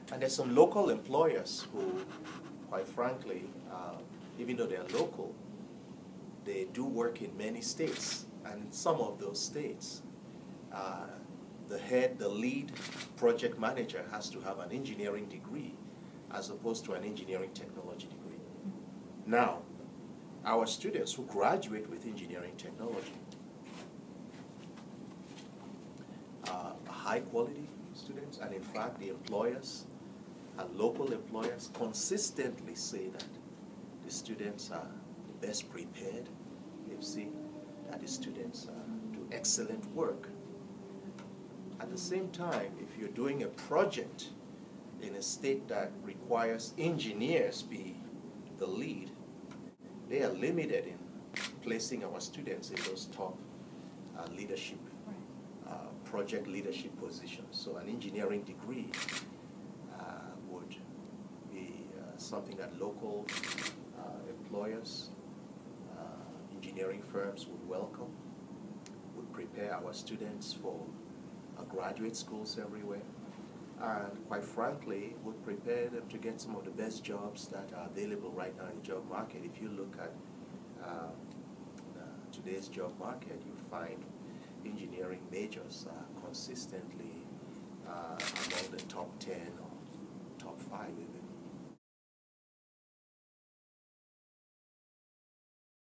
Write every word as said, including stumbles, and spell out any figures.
And there's some local employers who, quite frankly, uh, even though they're local, they do work in many states. And in some of those states, uh, the head, the lead project manager has to have an engineering degree as opposed to an engineering technology degree. Now, our students who graduate with engineering technology are high quality students, and in fact the employers and local employers consistently say that the students are the best prepared. They've seen that the students uh, do excellent work. At the same time, if you're doing a project in a state that requires engineers be the lead, they are limited in placing our students in those top uh, leadership, uh, project leadership positions. So an engineering degree uh, would be uh, something that local uh, employers, uh, engineering firms would welcome, would prepare our students for uh, graduate schools everywhere, and quite frankly would prepare them to get some of the best jobs that are available right now in the job market. If you look at uh, uh, today's job market, you find engineering majors are consistently uh, among the top ten or top five